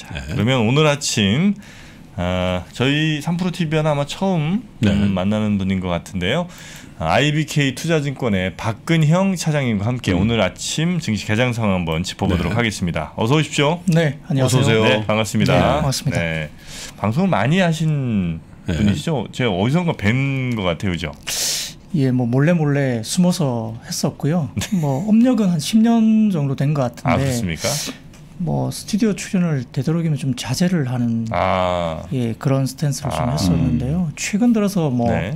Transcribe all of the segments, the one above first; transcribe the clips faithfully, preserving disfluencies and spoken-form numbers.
자, 네. 그러면 오늘 아침 아, 저희 삼프로티비와는 아마 처음 네. 음, 만나는 분인 것 같은데요. 아이비케이 투자증권의 박근형 차장님과 함께 음. 오늘 아침 증시 개장 상황 한번 짚어보도록 네. 하겠습니다. 어서 오십시오. 네, 안녕하세요. 어서 오세요. 네, 반갑습니다. 네, 반갑습니다. 네, 방송을 많이 하신 네. 분이시죠? 제가 어디선가 뵌 것 같아요, 그죠? 예, 뭐 몰래 몰래 숨어서 했었고요. 뭐 업력은 한 십 년 정도 된 것 같은데. 아, 그렇습니까? 뭐 스튜디오 출연을 되도록이면 좀 자제를 하는 아. 예 그런 스탠스를 아. 좀 했었는데요. 최근 들어서 뭐. 네.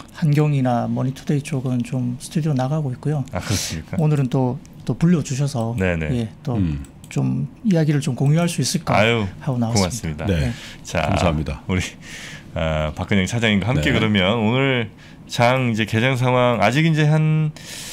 한경이나 머니투데이 쪽은 좀 스튜디오 나가고 있고요. 아, 그렇습니까? 오늘은 또, 또 불러주셔서 예, 또 좀 음. 이야기를 좀 공유할 수 있을까 아유, 하고 나왔습니다. 고맙습니다. 네. 네. 자, 감사합니다. 우리 어, 박근영 차장님과 함께 네. 그러면 오늘 장 이제 개장 상황 아직 이제 한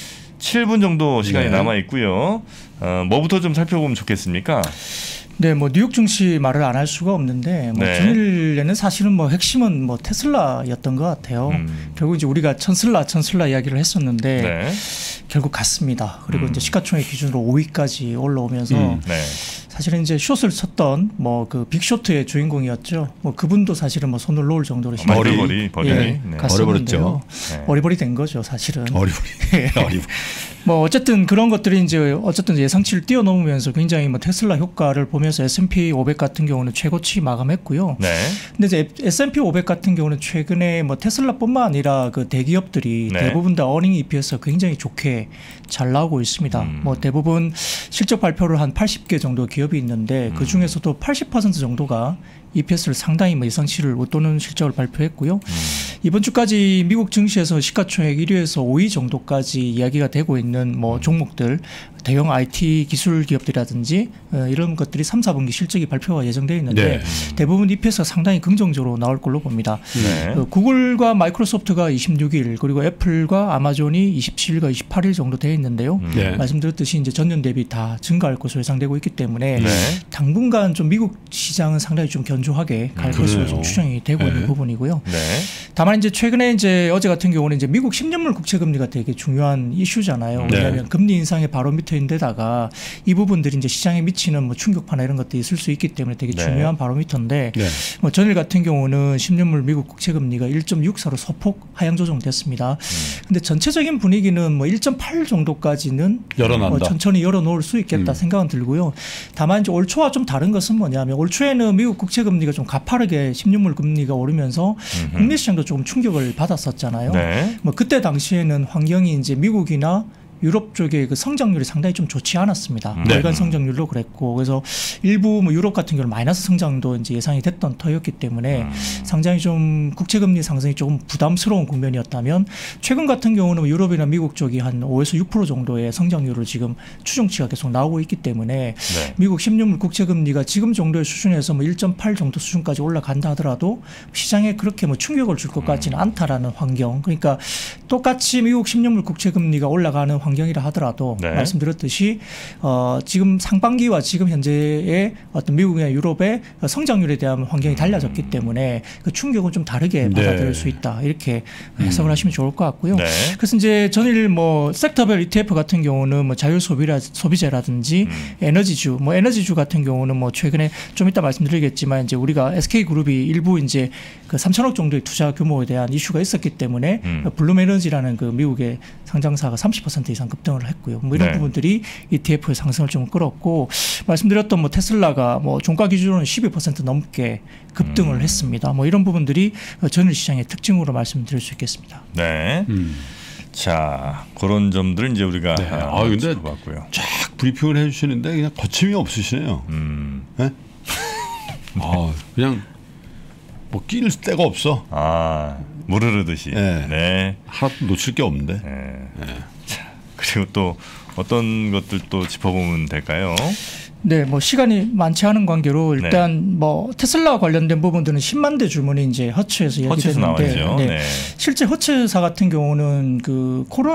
칠 분 정도 시간이 네. 남아 있고요. 어, 뭐부터 좀 살펴보면 좋겠습니까? 네, 뭐 뉴욕 증시 말을 안 할 수가 없는데 뭐 네. 전일에는 사실은 뭐 핵심은 뭐 테슬라였던 것 같아요. 음. 결국 이제 우리가 천슬라 천슬라 이야기를 했었는데 네. 결국 갔습니다. 그리고 음. 이제 시가총액 기준으로 오 위까지 올라오면서 음. 네. 사실은 이제 숏을 쳤던 뭐 그 빅쇼트의 주인공이었죠. 뭐 그분도 사실은 뭐 손을 놓을 정도로 머리머리 버리 예, 네. 갔었는데요. 네. 머리머리 된 거죠, 사실은. 머리머리. 머리머리. 뭐 어쨌든 그런 것들이 이제 어쨌든 예상치를 뛰어넘으면서 굉장히 뭐 테슬라 효과를 보면서 에스 앤 피 오백 같은 경우는 최고치 마감했고요. 네. 근데 이제 에스 앤 피 오백 같은 경우는 최근에 뭐 테슬라뿐만 아니라 그 대기업들이 네. 대부분 다 어닝 이피에스가 굉장히 좋게 잘 나오고 있습니다. 음. 뭐 대부분 실적 발표를 한 팔십 개 정도 기업이 있는데 음. 그 중에서도 팔십 퍼센트 정도가 이피에스를 상당히 뭐 예상치를 웃도는 실적을 발표했고요. 음. 이번 주까지 미국 증시에서 시가총액 일 위에서 오 위 정도까지 이야기가 되고 있는 뭐 종목들, 대형 아이티 기술 기업들이라든지 이런 것들이 삼, 사 분기 실적이 발표가 예정되어 있는데 네. 대부분 이피에스가 상당히 긍정적으로 나올 걸로 봅니다. 네. 구글과 마이크로소프트가 이십육 일 그리고 애플과 아마존이 이십칠 일과 이십팔 일 정도 되어 있는데요. 네. 말씀드렸듯이 이제 전년 대비 다 증가할 것으로 예상되고 있기 때문에 네. 당분간 좀 미국 시장은 상당히 좀 견조하게 갈 음, 것으로 좀 추정이 되고 네. 있는 부분이고요. 네. 다만 이제 최근에 이제 어제 같은 경우는 이제 미국 십 년물 국채 금리가 되게 중요한 이슈잖아요. 네. 왜냐하면 금리 인상의 바로미터인데다가 이 부분들이 이제 시장에 미치는 뭐 충격파나 이런 것들이 있을 수 있기 때문에 되게 네. 중요한 바로미터인데 네. 뭐 전일 같은 경우는 십 년물 미국 국채 금리가 일 점 육사로 소폭 하향 조정됐습니다. 그런데 음. 전체적인 분위기는 뭐 일 점 팔 정도까지는 열어난다. 뭐 천천히 열어놓을 수 있겠다 음. 생각은 들고요. 다만 이제 올 초와 좀 다른 것은 뭐냐면 올 초에는 미국 국채 금리가 좀 가파르게 십 년물 금리가 오르면서 음흠. 국내 시장도 조금 충격을 받았었잖아요. 네. 뭐 그때 당시에는 환경이 이제 미국이나 유럽 쪽의 그 성장률이 상당히 좀 좋지 않았습니다. 네. 월간 성장률도 그랬고 그래서 일부 뭐 유럽 같은 경우는 마이너스 성장도 이제 예상이 됐던 터였기 때문에 음. 상당히 좀 국채금리 상승이 조금 부담스러운 국면이었다면 최근 같은 경우는 유럽이나 미국 쪽이 한 오에서 육 퍼센트 정도의 성장률을 지금 추정치가 계속 나오고 있기 때문에 네. 미국 십 년물 국채금리가 지금 정도의 수준에서 뭐 일 점 팔 정도 수준까지 올라간다 하더라도 시장에 그렇게 뭐 충격을 줄 것 같지는 않다라는 환경. 그러니까 똑같이 미국 십 년물 국채금리가 올라가는 환경 환경이라 하더라도 네. 말씀드렸듯이 어, 지금 상반기와 지금 현재의 어떤 미국이나 유럽의 성장률에 대한 환경이 달라졌기 때문에 그 충격은 좀 다르게 네. 받아들일 수 있다 이렇게 음. 해석을 하시면 좋을 것 같고요. 네. 그래서 이제 전일 뭐 섹터별 이티에프 같은 경우는 뭐 자율 소비라 소비재라든지 음. 에너지주, 뭐 에너지주 같은 경우는 뭐 최근에 좀 이따 말씀드리겠지만 이제 우리가 에스케이그룹이 일부 이제 그 삼천억 정도의 투자 규모에 대한 이슈가 있었기 때문에 음. 블룸에너지라는 그 미국의 상장사가 삼십 퍼센트 이상 급등을 했고요. 뭐 이런 네. 부분들이 이티에프의 상승을 좀 끌었고 말씀드렸던 뭐 테슬라가 뭐 종가 기준으로는 십이 퍼센트 넘게 급등을 음. 했습니다. 뭐 이런 부분들이 전일 시장의 특징으로 말씀드릴 수 있겠습니다. 네. 음. 자 그런 점들은 이제 우리가 네. 아 근데 봤고요. 쫙 브리핑을 해주시는데 그냥 거침이 없으시네요. 음. 네? 아 그냥 뭐 끼를 데가 없어. 아 물 흐르듯이. 네. 네. 하나도 놓칠 게 없는데. 네. 네. 자 그리고 또 어떤 것들 또 짚어보면 될까요? 네, 뭐 시간이 많지 않은 관계로 일단 네. 뭐 테슬라 관련된 부분들은 십만 대 주문이 이제 허츠에서 얘기되는데 네. 네. 실제 허츠사 같은 경우는 그 코로나 시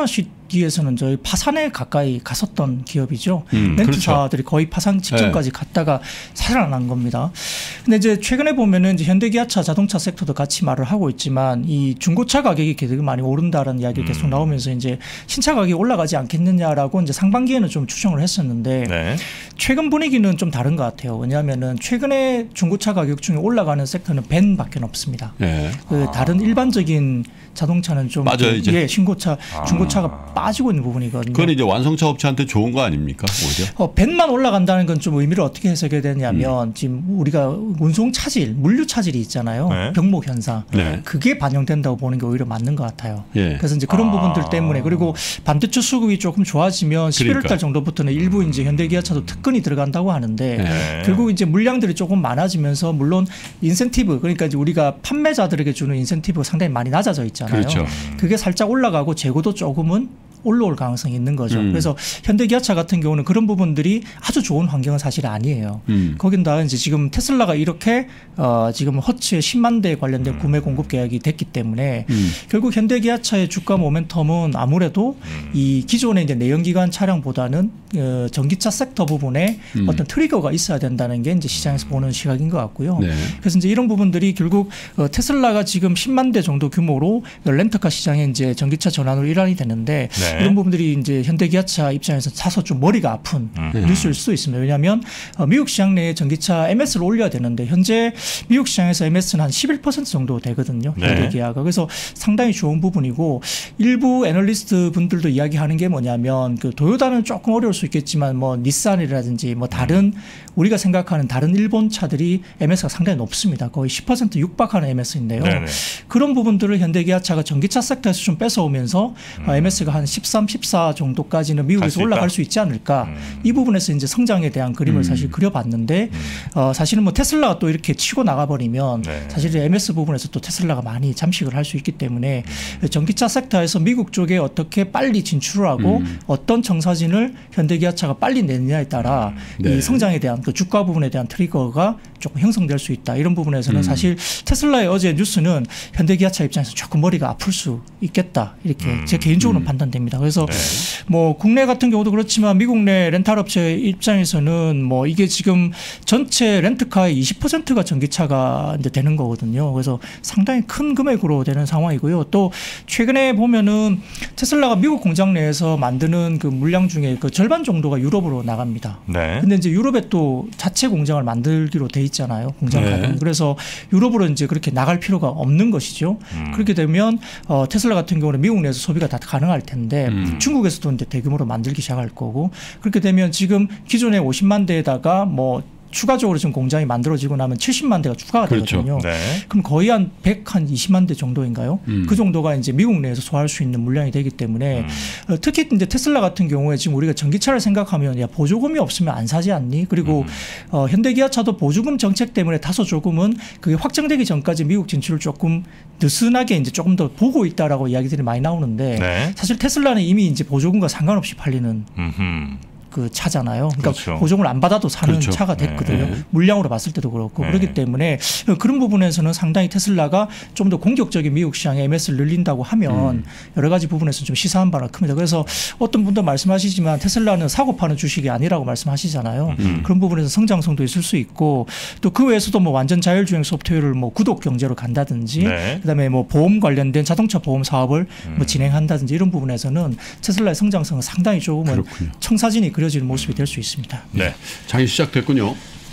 분기에서는 저희 파산에 가까이 갔었던 기업이죠. 음, 렌트사들이 그렇죠. 거의 파산 직전까지 네. 갔다가 살아난 겁니다. 근데 이제 최근에 보면은 이제 현대기아차 자동차 섹터도 같이 말을 하고 있지만 이 중고차 가격이 계속 많이 오른다라는 이야기가 계속 음. 나오면서 이제 신차 가격이 올라가지 않겠느냐라고 이제 상반기에는 좀 추정을 했었는데 네. 최근 분위기는 좀 다른 것 같아요. 왜냐하면은 최근에 중고차 가격 중에 올라가는 섹터는 벤밖에 없습니다. 네. 그 아. 다른 일반적인 자동차는 좀 맞아요, 이제. 예, 신고차, 아. 중고차가 빠지고 있는 부분이거든요. 그건 이제 완성차 업체한테 좋은 거 아닙니까? 오히려? 어, 벤만 올라간다는 건 좀 의미를 어떻게 해석해야 되냐면 음. 지금 우리가 운송 차질, 물류 차질이 있잖아요. 네. 병목 현상. 네. 그게 반영된다고 보는 게 오히려 맞는 것 같아요. 예. 그래서 이제 그런 아. 부분들 때문에 그리고 반도체 수급이 조금 좋아지면 십일월 달 정도부터는 일부 이제 현대기아차도 특근이 들어간다고 하는데 네. 결국 이제 물량들이 조금 많아지면서 물론 인센티브 그러니까 이제 우리가 판매자들에게 주는 인센티브가 상당히 많이 낮아져 있잖아요. 그렇죠. 그게 살짝 올라가고 재고도 조금은 올라올 가능성이 있는 거죠. 음. 그래서 현대기아차 같은 경우는 그런 부분들이 아주 좋은 환경은 사실 아니에요. 음. 거긴다 이제 지금 테슬라가 이렇게 어 지금 허츠의 십만 대 관련된 음. 구매 공급 계약이 됐기 때문에 음. 결국 현대기아차의 주가 모멘텀은 아무래도 음. 이 기존의 이제 내연기관 차량보다는 어 전기차 섹터 부분에 음. 어떤 트리거가 있어야 된다는 게 이제 시장에서 보는 시각인 것 같고요. 네. 그래서 이제 이런 부분들이 결국 어 테슬라가 지금 십만 대 정도 규모로 렌터카 시장에 이제 전기차 전환으로 일환이 되는데 네. 이런 부분들이 이제 현대기아차 입장에서 사서 좀 머리가 아픈 음. 뉴스일 수도 있습니다. 왜냐하면 미국 시장 내에 전기차 엠에스를 올려야 되는데 현재 미국 시장에서 엠에스는 한 십일 퍼센트 정도 되거든요. 네. 현대기아가. 그래서 상당히 좋은 부분이고 일부 애널리스트 분들도 이야기하는 게 뭐냐면 그 도요타는 조금 어려울 수 있겠지만 뭐 닛산이라든지 뭐 다른 음. 우리가 생각하는 다른 일본 차들이 엠에스가 상당히 높습니다. 거의 십 퍼센트 육박하는 엠에스인데요. 네네. 그런 부분들을 현대기아차가 전기차 섹터에서 좀 뺏어오면서 음. 엠에스가 한 십삼, 십사 정도까지는 미국에서 올라갈 수 있지 않을까. 음. 이 부분에서 이제 성장에 대한 그림을 음. 사실 그려봤는데 음. 어, 사실은 뭐 테슬라가 또 이렇게 치고 나가버리면 네. 사실 엠에스 부분에서 또 테슬라가 많이 잠식을 할 수 있기 때문에 음. 전기차 섹터에서 미국 쪽에 어떻게 빨리 진출을 하고 음. 어떤 청사진을 현대기아차가 빨리 내느냐에 따라 네. 이 성장에 대한 그 주가 부분에 대한 트리거가 조금 형성될 수 있다. 이런 부분에서는 음. 사실 테슬라의 어제 뉴스는 현대기아차 입장에서 조금 머리가 아플 수 있겠다. 이렇게 음. 제 개인적으로는 음. 판단됩니다. 그래서 네. 뭐 국내 같은 경우도 그렇지만 미국 내 렌탈업체 입장에서는 뭐 이게 지금 전체 렌트카의 이십 퍼센트가 전기차가 이제 되는 거거든요. 그래서 상당히 큰 금액으로 되는 상황이고요. 또 최근에 보면은 테슬라가 미국 공장 내에서 만드는 그 물량 중에 그 절반 정도가 유럽으로 나갑니다. 네. 근데 이제 유럽에 또 자체 공장을 만들기로 돼 있잖아요. 공장 네. 가격이. 그래서 유럽으로 이제 그렇게 나갈 필요가 없는 것이죠. 음. 그렇게 되면 어, 테슬라 같은 경우는 미국 내에서 소비가 다 가능할 텐데 음. 중국에서도 이제 대규모로 만들기 시작할 거고 그렇게 되면 지금 기존의 오십만 대에다가 뭐 추가적으로 지금 공장이 만들어지고 나면 칠십만 대가 추가가 그렇죠. 되거든요. 네. 그럼 거의 한 백이십만 대 정도인가요? 음. 그 정도가 이제 미국 내에서 소화할 수 있는 물량이 되기 때문에 음. 어, 특히 이제 테슬라 같은 경우에 지금 우리가 전기차를 생각하면 야 보조금이 없으면 안 사지 않니? 그리고 음. 어, 현대기아차도 보조금 정책 때문에 다소 조금은 그게 확정되기 전까지 미국 진출을 조금 느슨하게 이제 조금 더 보고 있다라고 이야기들이 많이 나오는데 네. 사실 테슬라는 이미 이제 보조금과 상관없이 팔리는. 음흠. 그 차잖아요. 그러니까 그렇죠. 보조금을 안 받아도 사는 그렇죠. 차가 됐거든요. 네. 물량으로 봤을 때도 그렇고 네. 그렇기 때문에 그런 부분에서는 상당히 테슬라가 좀 더 공격적인 미국 시장에 엠에스를 늘린다고 하면 음. 여러 가지 부분에서 좀 시사한 바가 큽니다. 그래서 어떤 분도 말씀하시지만 테슬라는 사고 파는 주식이 아니라고 말씀하시잖아요. 음. 그런 부분에서 성장성도 있을 수 있고 또 그 외에서도 뭐 완전 자율주행 소프트웨어를 뭐 구독 경제로 간다든지 네. 그다음에 뭐 보험 관련된 자동차 보험 사업을 음. 뭐 진행한다든지 이런 부분에서는 테슬라의 성장성은 상당히 조금은 그렇군요. 청사진이 그려지는 모습이 될 수 있습니다. 네, 장이 시작됐군요.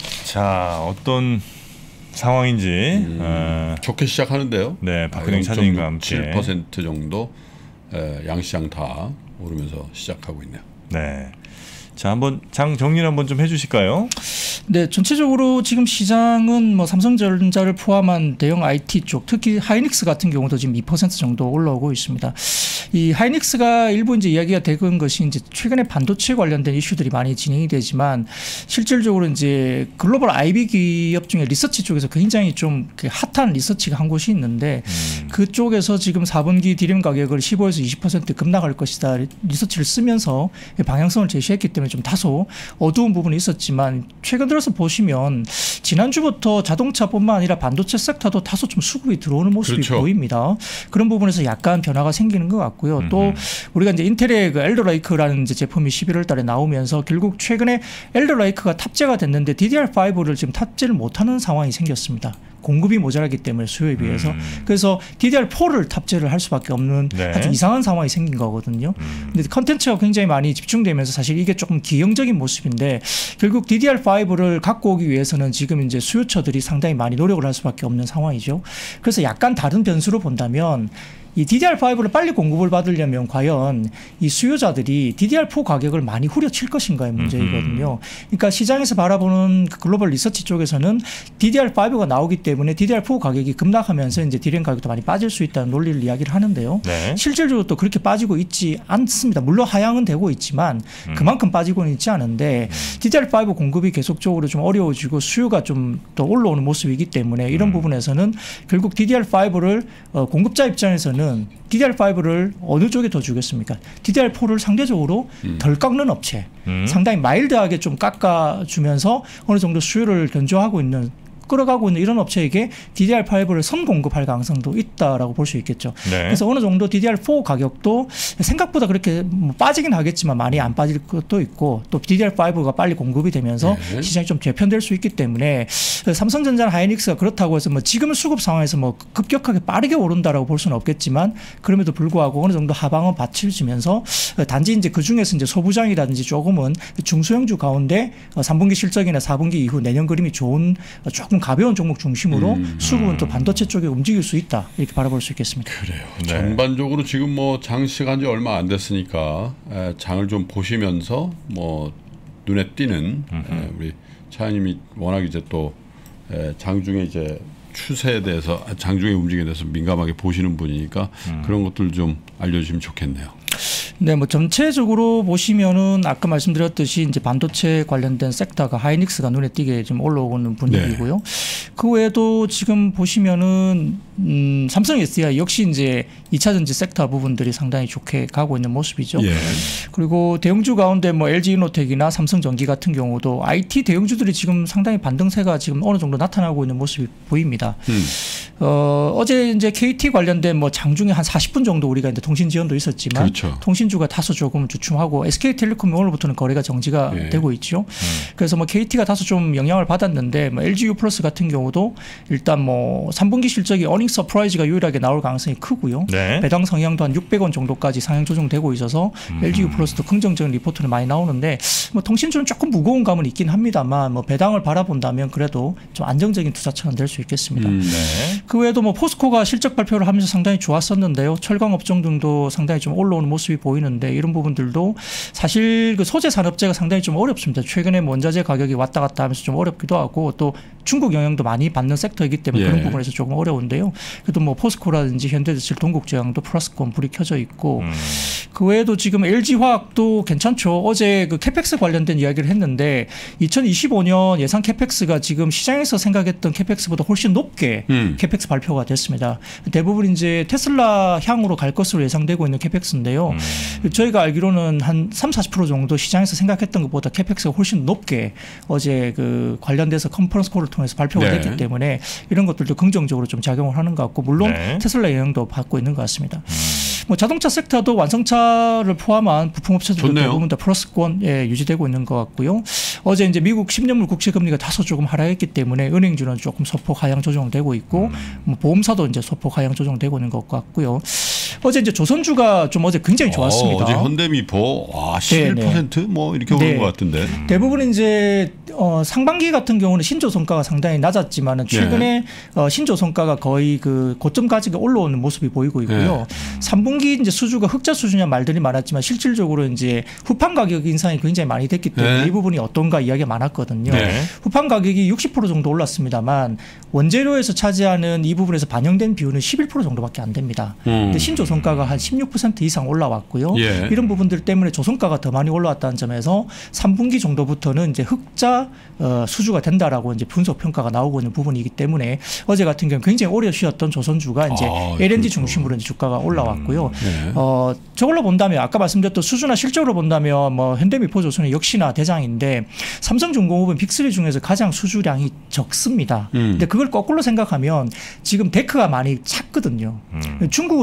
자, 어떤 상황인지 음, 어. 좋게 시작하는데요. 네, 박근혜 차장님과 함께 칠 퍼센트 정도 양시장 다 오르면서 시작하고 있네요. 네. 자, 한번 장 정리를 한번 좀 해주실까요? 네, 전체적으로 지금 시장은 뭐 삼성전자를 포함한 대형 아이티 쪽, 특히 하이닉스 같은 경우도 지금 이 퍼센트 정도 올라오고 있습니다. 이 하이닉스가 일부 이제 이야기가 되는 것이 이제 최근에 반도체 관련된 이슈들이 많이 진행이 되지만 실질적으로 이제 글로벌 아이비 기업 중에 리서치 쪽에서 굉장히 좀 핫한 리서치가 한 곳이 있는데 음. 그쪽에서 지금 사 분기 디램 가격을 십오에서 이십 퍼센트 급락할 것이다 리서치를 쓰면서 방향성을 제시했기 때문에 좀 다소 어두운 부분이 있었지만 최근 들어서 보시면 지난주부터 자동차뿐만 아니라 반도체 섹터도 다소 좀 수급이 들어오는 모습이 그렇죠. 보입니다. 그런 부분에서 약간 변화가 생기는 것 같고 같고요. 음흠. 또 우리가 이제 인텔의 그 엘더 레이크라는 이제 제품이 십일월 달에 나오면서 결국 최근에 엘더 레이크가 탑재가 됐는데 디디알 파이브를 지금 탑재를 못하는 상황이 생겼습니다. 공급이 모자라기 때문에 수요에 비해서. 음. 그래서 디디알 포를 탑재를 할 수밖에 없는 네. 아주 이상한 상황이 생긴 거거든요. 음. 근데 컨텐츠가 굉장히 많이 집중되면서 사실 이게 조금 기형적인 모습인데 결국 디디알 파이브를 갖고 오기 위해서는 지금 이제 수요처들이 상당히 많이 노력을 할 수밖에 없는 상황이죠. 그래서 약간 다른 변수로 본다면 이 디디알 파이브를 빨리 공급을 받으려면 과연 이 수요자들이 디디알 포 가격을 많이 후려칠 것인가의 문제이거든요. 그러니까 시장에서 바라보는 글로벌 리서치 쪽에서는 디디알 파이브가 나오기 때문에 디디알 포 가격이 급락하면서 이제 디램 가격도 많이 빠질 수 있다는 논리를 이야기를 하는데요. 네. 실질적으로 또 그렇게 빠지고 있지 않습니다. 물론 하향은 되고 있지만 그만큼 빠지고는 있지 않은데 디디알 파이브 공급이 계속적으로 좀 어려워지고 수요가 좀 더 올라오는 모습이기 때문에 이런 부분에서는 결국 디디알 파이브를 공급자 입장에서는 디디알 파이브를 어느 쪽에 더 주겠습니까? 디디알 포를 상대적으로 음. 덜 깎는 업체, 음. 상당히 마일드하게 좀 깎아주면서 어느 정도 수요를 견조하고 있는 끌어가고 있는 이런 업체에게 디디알 파이브를 선공급할 가능성도 있다라고 볼 수 있겠죠. 네. 그래서 어느 정도 디디알 포 가격도 생각보다 그렇게 뭐 빠지긴 하겠지만 많이 안 빠질 것도 있고 또 디디알 파이브가 빨리 공급이 되면서 네. 시장이 좀 재편될 수 있기 때문에 삼성전자나 하이닉스가 그렇다고 해서 뭐 지금 수급 상황에서 뭐 급격하게 빠르게 오른다라고 볼 수는 없겠지만 그럼에도 불구하고 어느 정도 하방은 받쳐주면서 단지 이제 그 중에서 이제 소부장이라든지 조금은 중소형주 가운데 삼 분기 실적이나 사 분기 이후 내년 그림이 좋은 조금 가벼운 종목 중심으로 음, 수급은 음. 또 반도체 쪽에 움직일 수 있다 이렇게 바라볼 수 있겠습니다. 그래요. 네. 전반적으로 지금 뭐 장시간 지 얼마 안 됐으니까 장을 좀 보시면서 뭐 눈에 띄는 에, 우리 차장님이 워낙 이제 또 장중에 이제 추세에 대해서 장중의 움직임에 대해서 민감하게 보시는 분이니까 음. 그런 것들 좀 알려주시면 좋겠네요. 네, 뭐 전체적으로 보시면은 아까 말씀드렸듯이 이제 반도체 관련된 섹터가 하이닉스가 눈에 띄게 좀 올라오는 분위기고요. 네. 그 외에도 지금 보시면은 음, 삼성 에스디아이 역시 이제 이 차 전지 섹터 부분들이 상당히 좋게 가고 있는 모습이죠. 예. 그리고 대형주 가운데 뭐 엘지이노텍이나 삼성전기 같은 경우도 아이티 대형주들이 지금 상당히 반등세가 지금 어느 정도 나타나고 있는 모습이 보입니다. 음. 어, 어제 이제 케이티 관련된 뭐 장중에 한 사십 분 정도 우리가 이제 통신 지원도 있었지만 그렇죠. 통신주가 다소 조금 주춤하고 에스케이텔레콤이 오늘부터는 거래가 정지가 예. 되고 있죠. 음. 그래서 뭐 케이티가 다소 좀 영향을 받았는데 뭐 엘지유 플러스 같은 경우도 일단 뭐 삼 분기 실적이 어닝 서프라이즈가 유일하게 나올 가능성이 크고요. 네. 배당 성향도 한 육백 원 정도까지 상향 조정되고 있어서 음. 엘지유 플러스도 긍정적인 리포트는 많이 나오는데 뭐 통신주는 조금 무거운 감은 있긴 합니다만 뭐 배당을 바라본다면 그래도 좀 안정적인 투자처럼 될 수 있겠습니다. 음. 네. 그 외에도 뭐 포스코가 실적 발표를 하면서 상당히 좋았었는데요. 철강 업종 등도 상당히 좀 올라오는 모습이 보이는데 이런 부분들도 사실 그 소재 산업재가 상당히 좀 어렵습니다. 최근에 원자재 가격이 왔다 갔다 하면서 좀 어렵기도 하고 또 중국 영향도 많이 받는 섹터이기 때문에 예. 그런 부분에서 조금 어려운데요. 그래도 뭐 포스코라든지 현대제철, 동국제약도 플러스권 불이 켜져 있고 음. 그 외에도 지금 엘지화학도 괜찮죠. 어제 그 캐펙스 관련된 이야기를 했는데 이천이십오 년 예상 캐펙스가 지금 시장에서 생각했던 캐펙스보다 훨씬 높게 음. 캐펙스 발표가 됐습니다. 대부분 이제 테슬라 향으로 갈 것으로 예상되고 있는 캐펙스인데요. 음. 저희가 알기로는 한 삼, 사십 퍼센트 정도 시장에서 생각했던 것보다 캐펙스가 훨씬 높게 어제 그 관련돼서 컨퍼런스 콜을 통해서 발표가 네. 됐기 때문에 이런 것들도 긍정적으로 좀 작용을 하는 것 같고 물론 네. 테슬라 영향도 받고 있는 것 같습니다. 음. 뭐 자동차 섹터도 완성차를 포함한 부품업체들도 대부분 다 플러스권에 유지되고 있는 것 같고요. 어제 이제 미국 십 년물 국채 금리가 다소 조금 하락했기 때문에 은행주는 조금 소폭 하향 조정되고 있고 음. 뭐 보험사도 이제 소폭 하향 조정되고 있는 것 같고요. 어제 이제 조선주가 좀 어제 굉장히 좋았습니다. 어, 어제 현대미포 와 십일 퍼센트 네네. 뭐 이렇게 오른 네. 것 같은데. 음. 대부분 이제 어, 상반기 같은 경우는 신조선가가 상당히 낮았지만은 최근에 네. 어, 신조선가가 거의 그 고점까지 올라오는 모습이 보이고 있고요. 네. 삼 분기 이제 수주가 흑자 수준이란 말들이 많았지만 실질적으로 이제 후판 가격 인상이 굉장히 많이 됐기 때문에 네. 이 부분이 어떤가 이야기가 많았거든요. 네. 후판 가격이 육십 퍼센트 정도 올랐습니다만 원재료에서 차지하는 이 부분에서 반영된 비율은 십일 퍼센트 정도밖에 안 됩니다. 음. 근데 신조선가가 한 십육 퍼센트 이상 올라왔고요. 예. 이런 부분들 때문에 조선가가 더 많이 올라왔다는 점에서 삼 분기 정도부터는 이제 흑자 어, 수주가 된다라고 이제 분석 평가가 나오고 있는 부분이기 때문에 어제 같은 경우 굉장히 오래 쉬었던 조선주가 이제 아, 엘엔지 중심으로 이제 주가가 올라왔고요. 음. 네. 어, 저걸로 본다면 아까 말씀드렸던 수주나 실적으로 본다면 뭐 현대미포조선은 역시나 대장인데 삼성중공업은 빅쓰리 중에서 가장 수주량이 적습니다. 음. 근데 그걸 거꾸로 생각하면 지금 데크가 많이 찼거든요. 음. 중국은 좀 힘들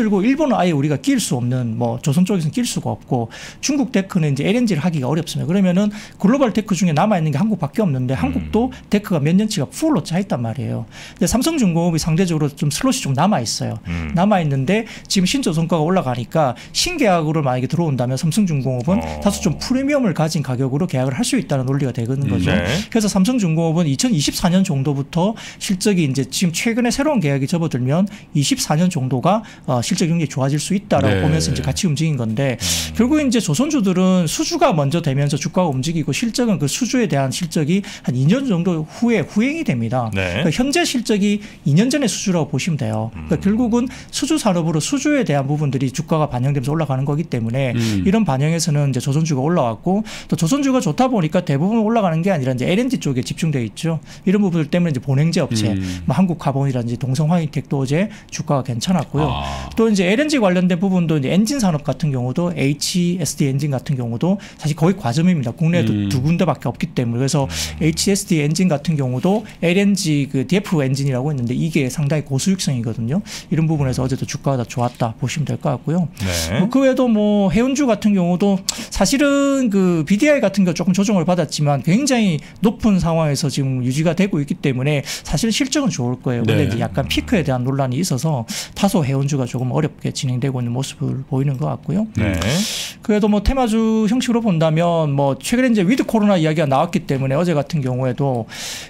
들고 일본은 아예 우리가 낄 수 없는 뭐 조선 쪽에서는 낄 수가 없고 중국 데크는 이제 엘엔지를 하기가 어렵습니다. 그러면은 글로벌 데크 중에 남아 있는 게 한국밖에 없는데 음. 한국도 데크가 몇 년치가 풀로 차 있단 말이에요. 근데 삼성중공업이 상대적으로 좀 슬롯이 좀 남아 있어요. 음. 남아 있는데 지금 신조선가가 올라가니까 신계약으로 만약에 들어온다면 삼성중공업은 어. 다소 좀 프리미엄을 가진 가격으로 계약을 할 수 있다는 논리가 되는 거죠. 네. 그래서 삼성중공업은 이천이십사 년 정도부터 실적이 이제 지금 최근에 새로운 계약이 접어들면 이십사 년 정도가 어, 실적 경기 좋아질 수 있다라고 네. 보면서 이제 같이 움직인 건데 음. 결국 이제 조선주들은 수주가 먼저 되면서 주가가 움직이고 실적은 그 수주에 대한 실적이 한 이 년 정도 후에 후행이 됩니다. 네. 그러니까 현재 실적이 이 년 전의 수주라고 보시면 돼요. 그러니까 음. 결국은 수주 산업으로 수주에 대한 부분들이 주가가 반영되면서 올라가는 거기 때문에 음. 이런 반영에서는 이제 조선주가 올라왔고 또 조선주가 좋다 보니까 대부분 올라가는 게 아니라 이제 엘엔지 쪽에 집중되어 있죠. 이런 부분들 때문에 이제 본행제 업체, 음. 뭐 한국카본이라든지 동성화이텍도 어제 주가가 괜찮았고요. 아. 또 이제 엘엔지 관련된 부분도 이제 엔진 산업 같은 경우도 에이치에스디 엔진 같은 경우도 사실 거의 과점입니다. 국내에도 음. 두 군데밖에 없기 때문에 그래서 음. 에이치에스디 엔진 같은 경우도 엘엔지 그 디에프 엔진이라고 있는데 이게 상당히 고수익성이거든요. 이런 부분에서 어제도 주가가 다 좋았다 보시면 될 것 같고요. 네. 뭐 그 외에도 뭐 해운주 같은 경우도 사실은 그 비디아이 같은 거 조금 조정을 받았지만 굉장히 높은 상황에서 지금 유지가 되고 있기 때문에 사실 실적은 좋을 거예요. 그런데 네. 이제 약간 피크에 대한 논란이 있어서 다소 해운주가 조금 어렵게 진행되고 있는 모습을 보이는 것 같고요. 네. 그래도 뭐 테마주 형식으로 본다면 뭐 최근에 이제 위드 코로나 이야기가 나왔기 때문에 어제 같은 경우에도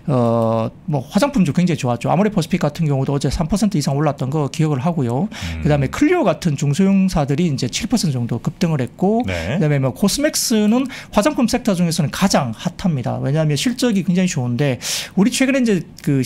어 뭐 화장품주 굉장히 좋았죠. 아모레퍼시픽 같은 경우도 어제 삼 퍼센트 이상 올랐던 거 기억을 하고요. 음. 그다음에 클리오 같은 중소형사들이 이제 칠 퍼센트 정도 급등을 했고, 네. 그다음에 뭐 코스맥스는 화장품 섹터 중에서는 가장 핫합니다. 왜냐하면 실적이 굉장히 좋은데 우리 최근에 이제 그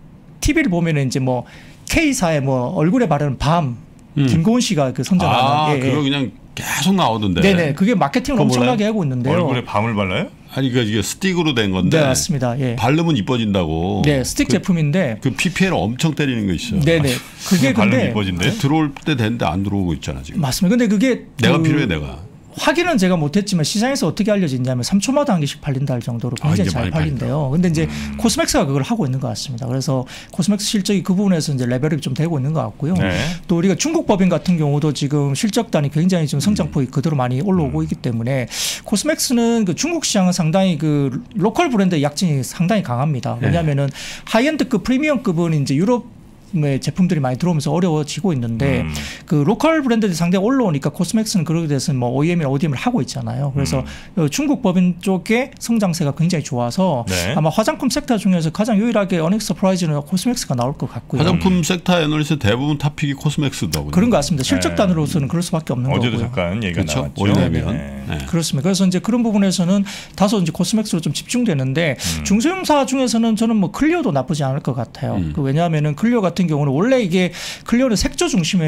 티비를 보면은 이제 뭐 K사의 뭐 얼굴에 바르는 밤 음. 김고은 씨가 그 선전하는 아, 예, 그거 예. 그냥 계속 나오던데. 네네. 그게 마케팅을 엄청나게 하고 있는데요. 얼굴에 밤을 발라요? 아니 그 이게 스틱으로 된 건데. 네, 맞습니다. 예. 바르면 이뻐진다고. 네, 스틱 그, 제품인데. 그 피피엘 엄청 때리는 거 있어요. 네네. 그게 근데 이뻐진대? 들어올 때 되는데 안 들어오고 있잖아 지금. 맞습니다. 근데 그게 내가 그 필요해 내가. 확인은 제가 못했지만 시장에서 어떻게 알려지냐면 삼 초마다 한 개씩 팔린다 할 정도로 굉장히 아, 잘 팔린대요. 근데 이제 음. 코스맥스가 그걸 하고 있는 것 같습니다. 그래서 코스맥스 실적이 그 부분에서 이제 레벨업이 좀 되고 있는 것 같고요. 네. 또 우리가 중국 법인 같은 경우도 지금 실적단이 굉장히 좀 성장폭이 그대로 많이 올라오고 음. 있기 때문에 코스맥스는 그 중국 시장은 상당히 그 로컬 브랜드의 약진이 상당히 강합니다. 왜냐하면은 네. 하이엔드급 프리미엄급은 이제 유럽 제품들이 많이 들어오면서 어려워지고 있는데 음. 그 로컬 브랜드들이 상당히 올라오니까 코스맥스는 그렇게 돼서 뭐 오이엠이나 오디엠을 하고 있잖아요. 그래서 음. 중국 법인 쪽의 성장세가 굉장히 좋아서 네. 아마 화장품 섹터 중에서 가장 유일하게 어닝 서프라이즈는 코스맥스가 나올 것 같고요. 화장품 음. 섹터 애널리스트 대부분 탑픽이 코스맥스더군요. 그런 것 같습니다. 실적단으로서는 네. 그럴 수밖에 없는 어제도 거고요. 어제도 잠깐 얘기가 그렇죠? 나왔죠. 올리면 네. 네. 그렇습니다. 그래서 이제 그런 부분에서는 다소 이제 코스맥스로 좀 집중되는데 음. 중소형사 중에서는 저는 뭐 클리오도 나쁘지 않을 것 같아요. 음. 그 왜냐하면은 클리오 같은 경우는 원래 이게 클리오는 색조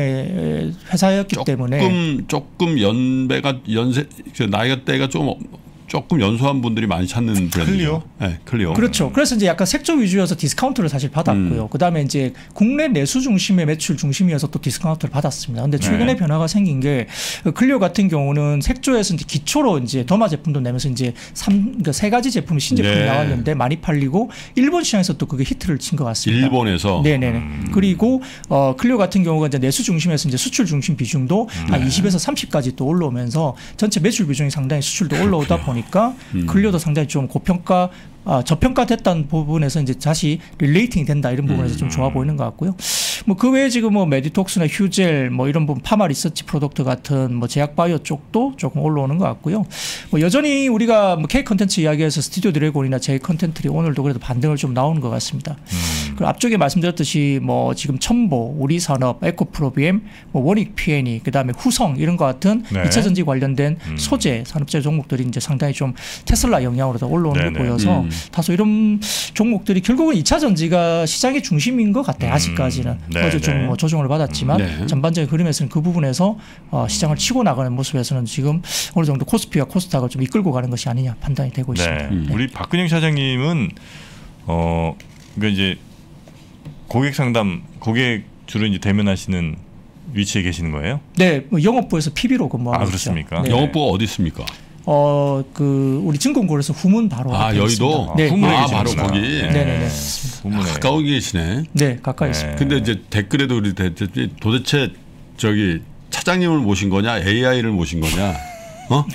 중심의 회사였기 조금, 때문에 조금 연배가 연세 나이가 때가 좀 조금 연소한 분들이 많이 찾는 브랜드. 클리오? 네, 클리오. 그렇죠. 그래서 이제 약간 색조 위주여서 디스카운트를 사실 받았고요. 음. 그다음에 이제 국내 내수 중심의 매출 중심이어서 또 디스카운트를 받았습니다. 근데 최근에 네. 변화가 생긴 게 클리오 같은 경우는 색조에서 이제 기초로 이제 더마 제품도 내면서 이제 삼, 그러니까 세 가지 제품이 신제품이 네. 나왔는데 많이 팔리고 일본 시장에서 또 그게 히트를 친 것 같습니다. 일본에서. 네네네. 음. 그리고 어, 클리오 같은 경우가 이제 내수 중심에서 이제 수출 중심 비중도 네. 한 이십에서 삼십까지 또 올라오면서 전체 매출 비중이 상당히 수출도 올라오다 보니까. 음. 클리오도 상당히 좀 고평가, 아, 저평가됐다는 부분에서 이제 다시 릴레이팅이 된다 이런 부분에서 음. 좀 좋아 보이는 것 같고요. 뭐 그 외에 지금 뭐 메디톡스나 휴젤 뭐 이런 부분 파마 리서치 프로덕트 같은 뭐 제약 바이오 쪽도 조금 올라오는 것 같고요. 뭐 여전히 우리가 뭐 K 컨텐츠 이야기해서 스튜디오 드래곤이나 J 컨텐츠들이 오늘도 그래도 반등을 좀 나오는 것 같습니다. 음. 그리고 앞쪽에 말씀드렸듯이 뭐 지금 첨보, 우리산업, 에코프로비엠, 뭐 원익 피엔이, 그다음에 후성 이런 것 같은 네. 이차 전지 관련된 음. 소재 산업재 종목들이 이제 상당히 좀 테슬라 영향으로 더 올라오는 걸 보여서 음. 다소 이런 종목들이 결국은 이차 전지가 시장의 중심인 것 같아요. 음. 아직까지는. 네. 어제 좀 뭐 조정을 받았지만 네. 전반적인 그림에서는 그 부분에서 어 시장을 치고 나가는 모습에서는 지금 어느 정도 코스피와 코스닥을 좀 이끌고 가는 것이 아니냐 판단이 되고 네. 있습니다. 음. 네. 우리 박근영 사장님은 어 그러니까 이제 고객 상담, 고객 주로 이제 대면하시는 위치에 계시는 거예요? 네, 뭐 영업부에서 피비로 근무하고 아, 그렇습니까? 네. 영업부가 어디 있습니까? 어, 그 우리 증권고에서 후문 바로 아 여의도 네, 후문에 아, 바로 거기. 네네네. 아, 가까이 계시네. 네, 가까이 있습니다. 근데 이제 댓글에도 우리 도대체 저기 차장님을 모신 거냐 에이아이를 모신 거냐? 어?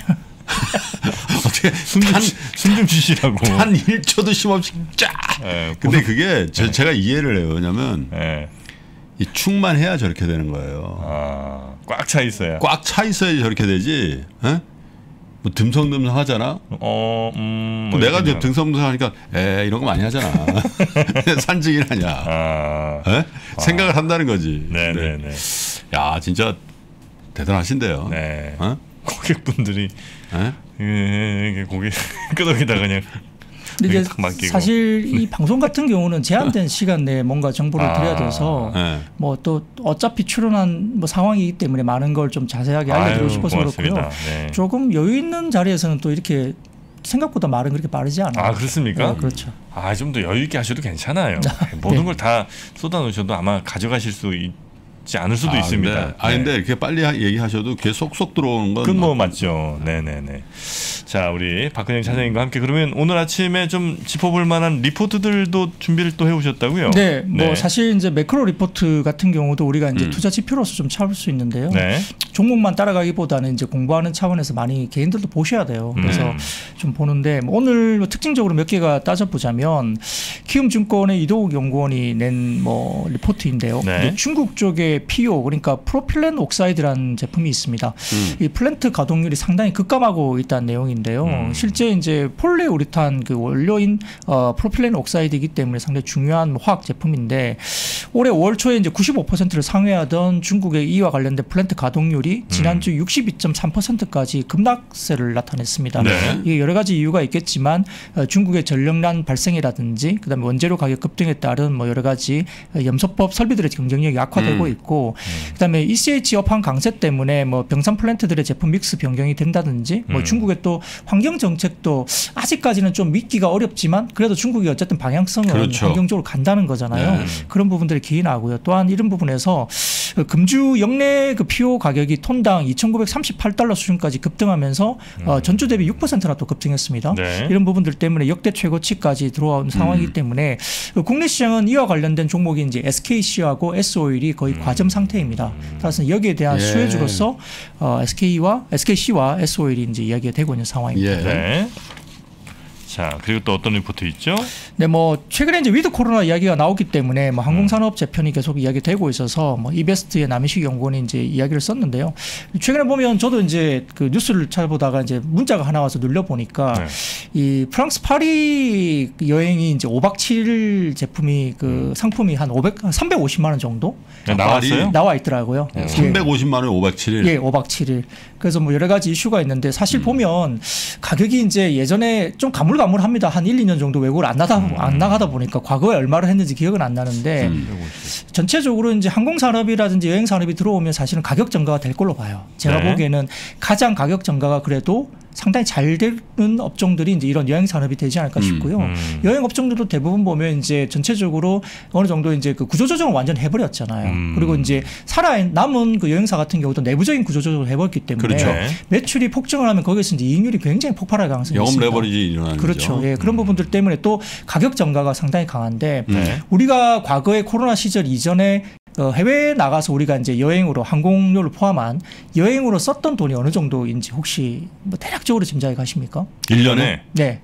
어떻게 숨 좀 쉬시라고 한 일 초도 쉼없이 쫙. 네, 근데 그게 제, 네. 제가 이해를 해요. 왜냐면 네. 이 축만 해야 저렇게 되는 거예요. 아, 꽉 차 있어야. 꽉 차 있어야지 저렇게 되지. 에? 뭐 듬성듬성 하잖아. 어, 음, 뭐 내가 이제 듬성듬성 하니까 에 이런 거 많이 하잖아. 산증이 하냐. 아, 에? 아. 생각을 한다는 거지. 네네네. 네. 야 진짜 대단하신데요. 네. 어? 고객분들이 이게 고객 끄덕이다 그냥. 근데 이제 사실 이 방송 같은 경우는 제한된 시간 내에 뭔가 정보를 아, 드려야 돼서 네. 뭐 또 어차피 출연한 뭐 상황이기 때문에 많은 걸 좀 자세하게 알려드리고 아유, 싶어서 고맙습니다. 그렇고요. 네. 조금 여유 있는 자리에서는 또 이렇게 생각보다 말은 그렇게 빠르지 않아요. 아 그렇습니까? 네, 그렇죠. 아 좀 더 여유 있게 하셔도 괜찮아요. 모든 네. 걸 다 쏟아놓으셔도 아마 가져가실 수 있. 않을 수도 아, 있습니다. 근데, 아 근데 이렇게 빨리 얘기하셔도 귀에 쏙쏙 들어오는 건. 그건 뭐 맞죠. 네네네. 자 우리 박근영 차장님과 함께 그러면 오늘 아침에 좀 짚어볼 만한 리포트들도 준비를 또 해오셨다고요? 네, 뭐 네. 사실 이제 매크로 리포트 같은 경우도 우리가 이제 음. 투자 지표로서 좀 찾을 수 있는데요. 네. 종목만 따라가기보다는 이제 공부하는 차원에서 많이 개인들도 보셔야 돼요. 그래서 음. 좀 보는데 오늘 뭐 특징적으로 몇 개가 따져보자면 키움증권의 이도욱 연구원이 낸 뭐 리포트인데요. 네. 중국 쪽에 피오 그러니까 프로필렌 옥사이드라는 제품이 있습니다. 음. 이 플랜트 가동률이 상당히 급감하고 있다는 내용인데요. 음. 실제 이제 폴리우리탄 그 원료인 어, 프로필렌 옥사이드이기 때문에 상당히 중요한 화학 제품인데 올해 오월 초에 이제 구십오 퍼센트를 상회하던 중국의 이와 관련된 플랜트 가동률이 지난주 음. 육십이 점 삼 퍼센트까지 급락세를 나타냈습니다. 네. 이게 여러 가지 이유가 있겠지만 어, 중국의 전력난 발생이라든지 그다음에 원재료 가격 급등에 따른 뭐 여러 가지 염소법 설비들의 경쟁력이 악화되고 음. 있고 음. 그다음에 이씨에이치 업황 강세 때문에 뭐 병산 플랜트들의 제품 믹스 변경이 된다든지 뭐 음. 중국의 또 환경 정책도 아직까지는 좀 믿기가 어렵지만 그래도 중국이 어쨌든 방향성은 그렇죠. 환경적으로 간다는 거잖아요. 네. 그런 부분들이 기인하고요. 또한 이런 부분에서 금주 역내 그 피오 가격이 톤당 이천구백삼십팔 달러 수준까지 급등하면서 음. 어, 전주 대비 육 퍼센트나 또 급등했습니다. 네. 이런 부분들 때문에 역대 최고치까지 들어온 상황이기 음. 때문에 국내 시장은 이와 관련된 종목이 이제 에스케이씨하고 S오일이 거의 음. 과점 상태입니다. 따라서 여기에 대한 예. 수혜주로서 어, 에스케이와 에스케이씨와 S오일이 이제 이야기가 되고 있는 상황입니다. 예. 네. 자 그리고 또 어떤 리포트 있죠? 네, 뭐 최근에 이제 위드 코로나 이야기가 나오기 때문에 뭐 항공산업 재편이 계속 이야기되고 있어서 뭐 이베스트의 남희식 연구원이 이제 이야기를 썼는데요. 최근에 보면 저도 이제 그 뉴스를 찾아보다가 이제 문자가 하나 와서 눌려 보니까 네. 이 프랑스 파리 여행이 이제 오박 칠일 제품이 그 음. 상품이 한 오백, 삼백오십만 원 정도 네, 나왔어요? 나와 있더라고요. 네. 삼백오십만 원에 오박 칠일. 예, 오박 칠일. 그래서 뭐 여러 가지 이슈가 있는데 사실 음. 보면 가격이 이제 예전에 좀 가물가물합니다. 한 일, 이 년 정도 외국을 안 나다 음. 안 나가다 보니까 과거에 얼마를 했는지 기억은 안 나는데 음. 전체적으로 이제 항공산업이라든지 여행산업이 들어오면 사실은 가격 전가가 될 걸로 봐요. 제가 네. 보기에는 가장 가격 전가가 그래도 상당히 잘 되는 업종들이 이제 이런 여행 산업이 되지 않을까 싶고요. 음, 음. 여행 업종들도 대부분 보면 이제 전체적으로 어느 정도 이제 그 구조조정을 완전 해버렸잖아요. 음. 그리고 이제 살아 남은 그 여행사 같은 경우도 내부적인 구조조정을 해버렸기 때문에 그렇죠. 매출이 폭증을 하면 거기서 이제 이익률이 굉장히 폭발할 가능성이 영업 있습니다. 영업 레버리지 일어나는 그렇죠. 거죠. 예, 그런 음. 부분들 때문에 또 가격 전가가 상당히 강한데 네. 우리가 과거에 코로나 시절 이전에 어, 해외에 나가서 우리가 이제 여행으로 항공료를 포함한 여행으로 썼던 돈이 어느 정도인지 혹시 뭐 대략적으로 짐작이 가십니까? 일 년에? 네.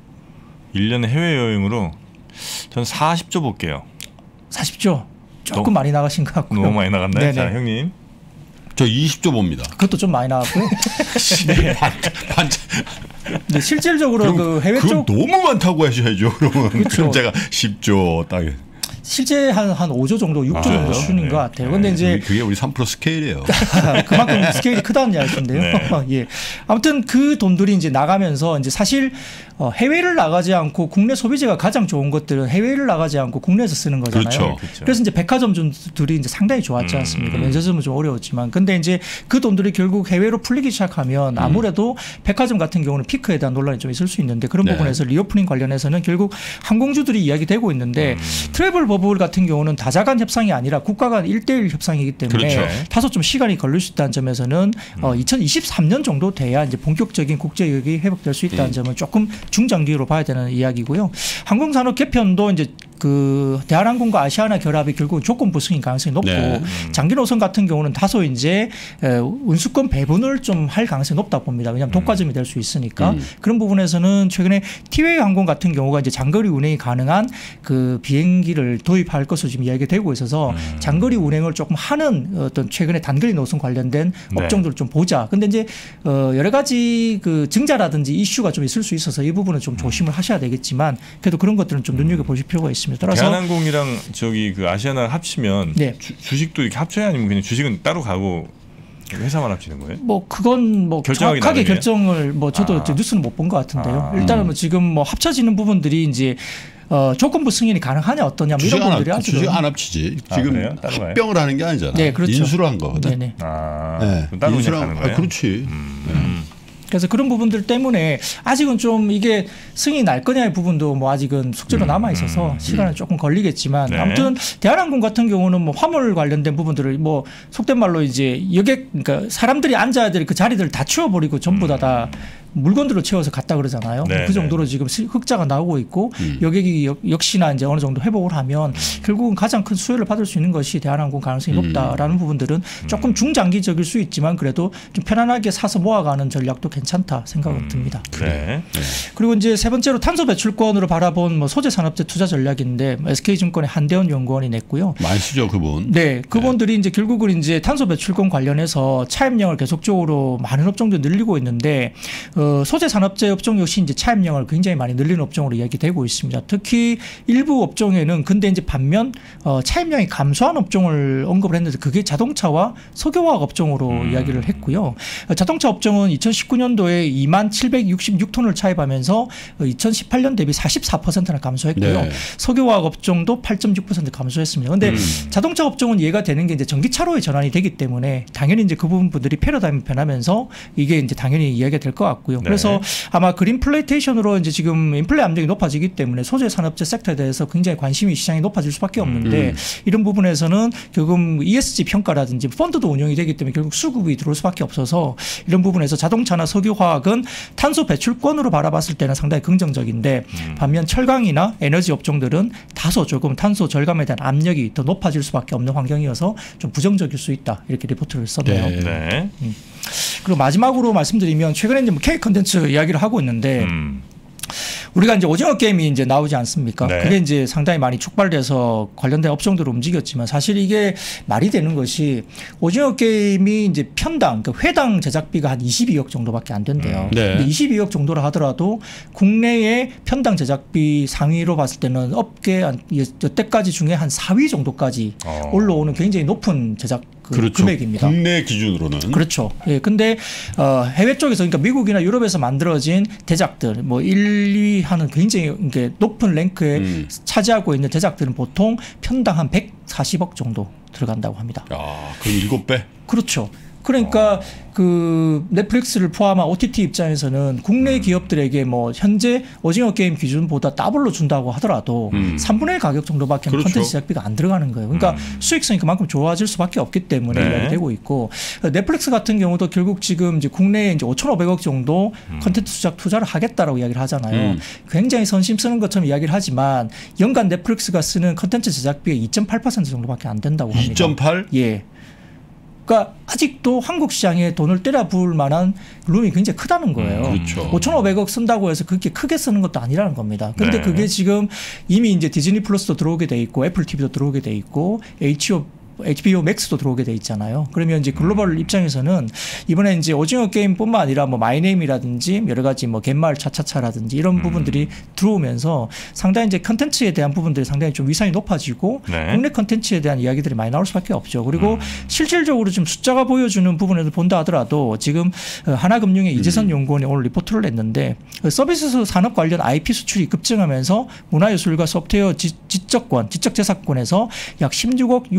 일 년에 해외여행으로 저는 사십조 볼게요. 사십조? 조금 너무, 많이 나가신 것 같고요. 너무 많이 나갔나요? 자, 형님. 저 이십조 봅니다. 그것도 좀 많이 나갔고요. 네. 반, 반, 네, 실질적으로 그 해외 쪽 너무 많다고 하셔야죠. 그러면 그렇죠. 제가 십조 딱. 실제 한, 한 오조 정도, 육조 아, 정도 수준인 네. 것 같아요. 그런데 네. 이제 그게 우리 삼 퍼센트 스케일이에요. 그만큼 스케일이 크다는 이야기인데요. 네. 예. 아무튼 그 돈들이 이제 나가면서 이제 사실 어, 해외를 나가지 않고 국내 소비재가 가장 좋은 것들은 해외를 나가지 않고 국내에서 쓰는 거잖아요. 그렇죠. 그래서 이제 백화점들이 이제 상당히 좋았지 않습니까? 음. 면세점은 좀 어려웠지만, 근데 이제 그 돈들이 결국 해외로 풀리기 시작하면 아무래도 음. 백화점 같은 경우는 피크에 대한 논란이 좀 있을 수 있는데 그런 네. 부분에서 리오프닝 관련해서는 결국 항공주들이 이야기되고 있는데 음. 트래블 버블 같은 경우는 다자간 협상이 아니라 국가 간 일 대일 협상이기 때문에 그렇죠. 다소 좀 시간이 걸릴 수 있다는 점에서는 음. 어, 이천이십삼 년 정도 돼야 이제 본격적인 국제역이 회복될 수 있다는 음. 점은 조금 중장기로 봐야 되는 이야기고요. 항공산업 개편도 이제 그 대한항공과 아시아나 결합이 결국 조건부 승인 가능성이 높고 네. 장기 노선 같은 경우는 다소 이제 운수권 배분을 좀 할 가능성이 높다 봅니다. 왜냐하면 독과점이 될 수 있으니까 음. 그런 부분에서는 최근에 티웨이 항공 같은 경우가 이제 장거리 운행이 가능한 그 비행기를 도입할 것으로 지금 이야기가 되고 있어서 음. 장거리 운행을 조금 하는 어떤 최근에 단거리 노선 관련된 네. 업종들을 좀 보자. 근데 이제 여러 가지 그 증자라든지 이슈가 좀 있을 수 있어서 이 부분은 좀 조심을 하셔야 되겠지만 그래도 그런 것들은 좀 눈여겨 보실 필요가 있습니다. 따라서 대한항공이랑 저기 그 아시아나 합치면 네. 주, 주식도 이렇게 합쳐야 아니면 그냥 주식은 따로 가고 회사만 합치는 거예요? 뭐 그건 뭐 정확하게 나름이에요? 결정을 뭐 저도 아. 뉴스는 못 본 것 같은데요. 아. 일단은 뭐 지금 뭐 합쳐지는 부분들이 이제 어, 조건부 승인이 가능하냐 어떠냐 뭐 이런 부분들이 아주 주식 안 합치지. 지금 아, 합병을 하는 게 아니잖아. 네, 그렇죠. 인수를 한 거거든. 네네. 아, 네. 따로 인수를 하는 거예요? 아, 그렇지. 음. 네. 그래서 그런 부분들 때문에 아직은 좀 이게 승인이 날 거냐의 부분도 뭐 아직은 숙제로 음, 남아 있어서 음, 시간은 음. 조금 걸리겠지만 네. 아무튼 대한항공 같은 경우는 뭐 화물 관련된 부분들을 뭐 속된 말로 이제 여객 그러니까 사람들이 앉아야 될 그 자리들을 다 치워버리고 전부 다 다 음. 물건들로 채워서 갔다 그러잖아요. 네, 그 정도로 네. 지금 흑자가 나오고 있고 음. 여객이 역시나 이제 어느 정도 회복을 하면 결국은 가장 큰 수혜를 받을 수 있는 것이 대한항공 가능성이 음. 높다라는 부분들은 조금 중장기적일 수 있지만 그래도 좀 편안하게 사서 모아가는 전략도 괜찮다 생각은 음. 듭니다. 그래. 네. 그리고 이제 세 번째로 탄소 배출권으로 바라본 뭐 소재 산업재 투자 전략인데 에스케이증권의 한대원 연구원이 냈고요. 많이 쓰죠 그분. 네, 그분들이 네. 이제 결국은 이제 탄소 배출권 관련해서 차입력을 계속적으로 많은 업종들 늘리고 있는데. 어 소재 산업재 업종 역시 이제 차입력을 굉장히 많이 늘리는 업종으로 이야기되고 있습니다. 특히 일부 업종에는 근데 이제 반면 어 차입력이 감소한 업종을 언급을 했는데 그게 자동차와 석유화학 업종으로 음. 이야기를 했고요. 자동차 업종은 이천십구 년도에 이만 칠백육십육 톤을 차입하면서 이천십팔 년 대비 사십사 퍼센트나 감소했고요. 네. 석유화학 업종도 팔 점 육 퍼센트 감소했습니다. 그런데 음. 자동차 업종은 이해가 되는 게 이제 전기차로의 전환이 되기 때문에 당연히 이제 그 부분들이 패러다임이 변하면서 이게 이제 당연히 이야기가 될 것 같고요. 네. 그래서 아마 그린플레이테이션으로 이제 지금 인플레 압력이 높아지기 때문에 소재 산업재 섹터에 대해서 굉장히 관심이 시장이 높아질 수밖에 없는데 음. 이런 부분에서는 결국 이에스지 평가라든지 펀드도 운영이 되기 때문에 결국 수급이 들어올 수밖에 없어서 이런 부분에서 자동차나 석유화학은 탄소 배출권으로 바라봤을 때는 상당히 긍정적인데 음. 반면 철강이나 에너지 업종들은 다소 조금 탄소 절감에 대한 압력이 더 높아질 수밖에 없는 환경이어서 좀 부정적일 수 있다 이렇게 리포트를 썼네요. 네. 네. 음. 그리고 마지막으로 말씀드리면 최근에 이제 뭐 K 컨텐츠 이야기를 하고 있는데 음. 우리가 이제 오징어 게임이 이제 나오지 않습니까? 네. 그게 이제 상당히 많이 촉발돼서 관련된 업종들을 움직였지만 사실 이게 말이 되는 것이 오징어 게임이 이제 편당, 그러니까 회당 제작비가 한 이십이억 정도밖에 안 된대요. 네. 근데 이십이억 정도라 하더라도 국내의 편당 제작비 상위로 봤을 때는 업계 여태까지 중에 한 사 위 정도까지 어. 올라오는 굉장히 높은 제작 그 그렇죠. 금액입니다. 국내 기준으로는. 그렇죠. 예. 근데 어, 해외 쪽에서 그러니까 미국이나 유럽에서 만들어진 대작들 뭐 일, 이 하는 굉장히 이게 높은 랭크에 음. 차지하고 있는 제작들은 보통 편당 한 백사십억 정도 들어간다고 합니다. 야, 그럼 일곱 배? 그렇죠. 그러니까 어. 그 넷플릭스를 포함한 오티티 입장에서는 국내 기업들에게 뭐 현재 오징어 게임 기준보다 더블로 준다고 하더라도 음. 삼분의 일 가격 정도밖에 그렇죠. 컨텐츠 제작비가 안 들어가는 거예요. 그러니까 음. 수익성이 그만큼 좋아질 수밖에 없기 때문에 네. 이야기되고 있고 넷플릭스 같은 경우도 결국 지금 이제 국내에 이제 오천오백억 정도 음. 컨텐츠 제작 투자를 하겠다라고 이야기를 하잖아요. 음. 굉장히 선심 쓰는 것처럼 이야기를 하지만 연간 넷플릭스가 쓰는 컨텐츠 제작비의 이 점 팔 퍼센트 정도밖에 안 된다고 합니다. 이 점 팔? 예. 그러니까 아직도 한국 시장에 돈을 때려 부을 만한 룸이 굉장히 크다는 거예요. 음, 그렇죠. 오천오백억 쓴다고 해서 그렇게 크게 쓰는 것도 아니라는 겁니다. 그런데 네. 그게 지금 이미 이제 디즈니 플러스도 들어오게 돼 있고 애플 티비도 들어오게 돼 있고 에이치오 에이치비오 맥스도 들어오게 돼 있잖아요. 그러면 이제 글로벌 음. 입장에서는 이번에 이제 오징어 게임뿐만 아니라 뭐 마이네임이라든지 여러 가지 뭐 갯마을 차차차라든지 이런 음. 부분들이 들어오면서 상당히 이제 컨텐츠에 대한 부분들이 상당히 좀 위상이 높아지고 네. 국내 컨텐츠에 대한 이야기들이 많이 나올 수밖에 없죠. 그리고 음. 실질적으로 좀 숫자가 보여주는 부분에서 본다 하더라도 지금 하나금융의 음. 이재선 연구원이 오늘 리포트를 냈는데 서비스 산업 관련 아이피 수출이 급증하면서 문화예술과 소프트웨어 지, 지적권, 지적재산권에서 약 십육억 육천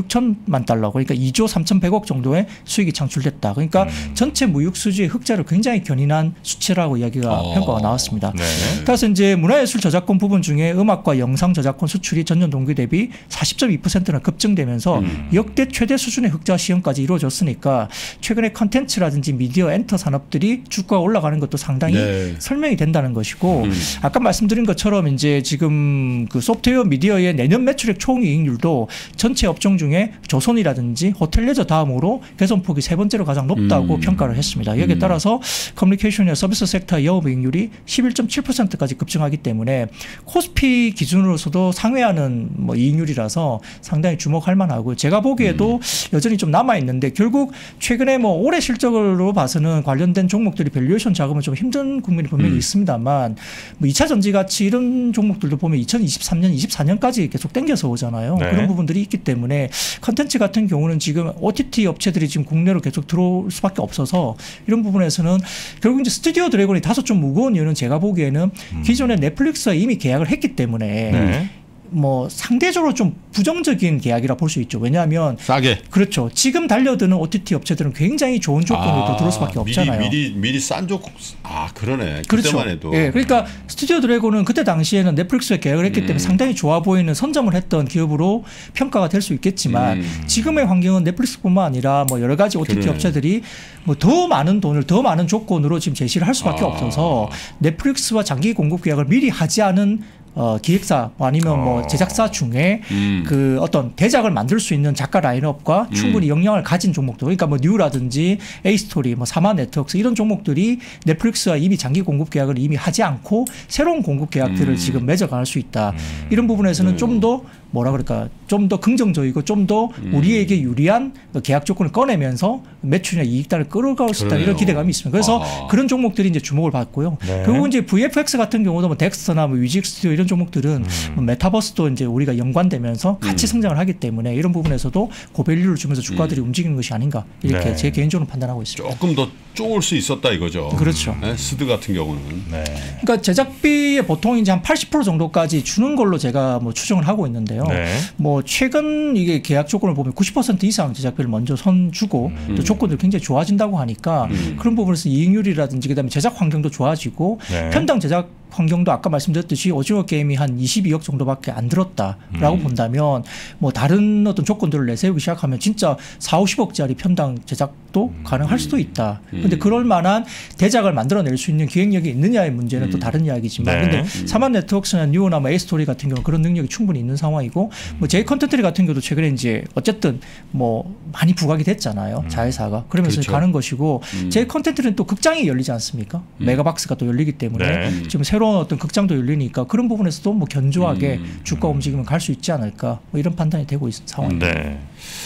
삼천만 달러, 그러니까 이조 삼천백억 정도의 수익이 창출됐다. 그러니까 음. 전체 무역 수지의 흑자를 굉장히 견인한 수치라고 이야기가 어. 평가가 나왔습니다. 네. 따라서 이제 문화예술 저작권 부분 중에 음악과 영상 저작권 수출이 전년 동기 대비 사십 점 이 퍼센트나 급증되면서 음. 역대 최대 수준의 흑자 시현까지 이루어졌으니까 최근에 컨텐츠라든지 미디어 엔터 산업들이 주가가 올라가는 것도 상당히 네. 설명이 된다는 것이고 음. 아까 말씀드린 것처럼 이제 지금 그 소프트웨어 미디어의 내년 매출액 총이익률도 전체 업종 중에 조선이라든지 호텔레저 다음으로 개선폭이 세 번째로 가장 높다고 음. 평가를 했습니다. 여기에 음. 따라서 커뮤니케이션이나 서비스 섹터 영업이익률이 십일 점 칠 퍼센트까지 급증하기 때문에 코스피 기준으로서도 상회하는 뭐 이익률이라서 상당히 주목할 만하고 제가 보기에도 음. 여전히 좀 남아 있는데 결국 최근에 뭐 올해 실적으로 봐서는 관련된 종목들이 밸류에이션 자금은 좀 힘든 국면이 분명히 음. 있습니다만 뭐 이차 전지 같이 이런 종목들도 보면 이천이십삼 년, 이십사 년까지 계속 땡겨서 오잖아요. 네. 그런 부분들이 있기 때문에 컨텐츠 같은 경우는 지금 오티티 업체들이 지금 국내로 계속 들어올 수밖에 없어서 이런 부분에서는 결국 이제 스튜디오 드래곤이 다소 좀 무거운 이유는 제가 보기에는 음. 기존에 넷플릭스와 이미 계약을 했기 때문에 네. 뭐 상대적으로 좀 부정적인 계약이라 볼 수 있죠. 왜냐하면 싸게 그렇죠. 지금 달려드는 오티티 업체들은 굉장히 좋은 조건으로 아, 들어올 수밖에 없잖아요. 미리 미리, 미리 싼 조건 아 그러네. 그렇죠. 그때만 해도. 예, 그러니까 스튜디오 드래곤은 그때 당시에는 넷플릭스에 계약을 했기 때문에 음. 상당히 좋아 보이는 선점을 했던 기업으로 평가가 될 수 있겠지만 음. 지금의 환경은 넷플릭스뿐만 아니라 뭐 여러 가지 오티티 그러네. 업체들이 뭐 더 많은 돈을 더 많은 조건으로 지금 제시를 할 수밖에 아. 없어서 넷플릭스와 장기 공급 계약을 미리 하지 않은 어, 기획사 아니면 어. 뭐 제작사 중에 음. 그 어떤 대작을 만들 수 있는 작가 라인업과 음. 충분히 역량을 가진 종목들, 그러니까 뭐 뉴라든지 에이스토리, 뭐 사마 네트워크스 이런 종목들이 넷플릭스와 이미 장기 공급 계약을 이미 하지 않고 새로운 공급 계약들을 음. 지금 맺어갈 수 있다. 음. 이런 부분에서는 음. 좀 더 뭐라 그럴까 좀 더 긍정적이고 좀 더 음. 우리에게 유리한 계약 조건을 꺼내면서 매출이나 이익단을 끌어갈 수 있다 이런 기대감이 있습니다. 그래서 아. 그런 종목들이 이제 주목을 받고요. 네. 그리고 이제 브이에프엑스 같은 경우도 뭐 덱스터나 뭐 뮤직 스튜디오 이런 종목들은 음. 뭐 메타버스도 이제 우리가 연관되면서 같이 음. 성장을 하기 때문에 이런 부분에서도 고밸류를 주면서 주가들이 음. 움직이는 것이 아닌가 이렇게 네. 제 개인적으로 판단하고 있습니다. 조금 더 쪼을 수 있었다 이거죠. 그렇죠. 네? 스드 같은 경우는. 네. 그러니까 제작비에 보통 이제 한 팔십 퍼센트 정도까지 주는 걸로 제가 뭐 추정을 하고 있는데요. 네. 뭐 최근 이게 계약 조건을 보면 구십 퍼센트 이상 제작비를 먼저 선 주고 음. 또 조건들 굉장히 좋아진다고 하니까 음. 그런 부분에서 이익률이라든지 그다음에 제작 환경도 좋아지고 네. 편당 제작 환경도 아까 말씀드렸듯이 오징어 게임이 한 이십이억 정도밖에 안 들었다라고 음. 본다면 뭐 다른 어떤 조건들을 내세우기 시작하면 진짜 사오십억짜리 편당 제작도 음. 가능할 수도 있다. 그런데 음. 그럴 만한 대작을 만들어낼 수 있는 기획력이 있느냐의 문제는 음. 또 다른 이야기지만 그런데 네. 음. 사만 네트워크스나 뉴오나 뭐 에이스토리 같은 경우 그런 능력이 충분히 있는 상황이고 음. 뭐 제이 컨텐트리 같은 경우도 최근에 이제 어쨌든 뭐 많이 부각이 됐잖아요. 음. 자회사가. 그러면서 그렇죠. 가는 것이고 음. 제이 컨텐트리는 또 극장이 열리지 않습니까? 음. 메가박스가 또 열리기 때문에 네. 지금 새로운 어떤 극장도 열리니까 그런 부분에서도 뭐 견조하게 음. 주가 움직이면 갈 수 있지 않을까 뭐 이런 판단이 되고 있는 상황입니다. 네.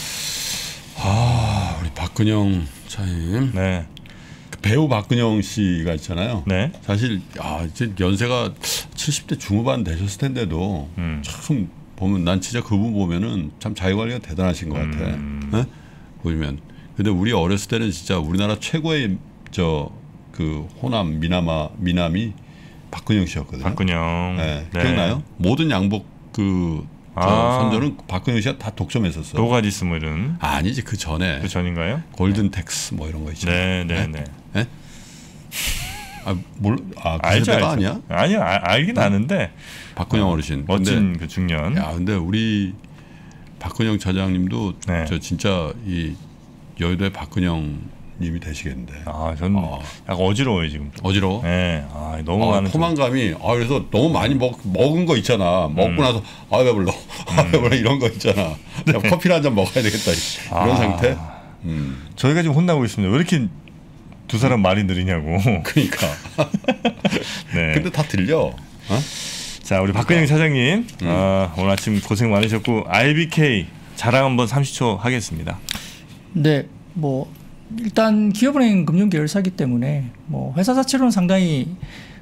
아 우리 박근영 차임. 네. 그 배우 박근영 씨가 있잖아요. 네. 사실 아 이제 연세가 칠십 대 중후반 되셨을 텐데도 음. 참 보면 난 진짜 그분 보면은 참 자기관리가 대단하신 것 같아. 음. 네? 보시면. 근데 우리 어렸을 때는 진짜 우리나라 최고의 저 그 호남 미남아 미남이 박근영 씨였거든요. 박근영. 네. 네. 기억나요? 모든 양복 그 아. 선전은 박근영 씨가 다 독점했었어. 노가디스 뭐 이런. 아, 아니지 그 전에. 그 전인가요? 골든텍스 뭐 이런 거 있잖아요. 네, 네, 네. 네? 아, 뭘? 아, 그 알죠, 세대가 알죠. 아니야? 아니요, 아, 알긴 네. 아는데. 박근영 어, 어르신. 멋진 근데, 그 중년. 야, 근데 우리 박근영 차장님도 네. 저 진짜 이 여의도의 박근영. 님이 되시겠는데. 아, 저는 아. 약간 어지러워요 지금. 어지러워? 네. 아, 너무 아, 많은. 포만감이. 아, 그래서 너무 많이 먹 먹은 거 있잖아. 먹고 음. 나서 아 배불러, 아 배불러 이런 거 있잖아. 네. 커피를 한 잔 먹어야 되겠다 이런 아. 상태. 음. 저희가 지금 혼나고 있습니다. 왜 이렇게 두 사람 말이 느리냐고. 그러니까. 네. 근데 다 들려. 어? 자, 우리 박근영 차장님 음. 어, 오늘 아침 고생 많으셨고 아이비케이 자랑 한번 삼십 초 하겠습니다. 네, 뭐. 일단 기업은행 금융계열사이기 때문에 뭐 회사 자체로는 상당히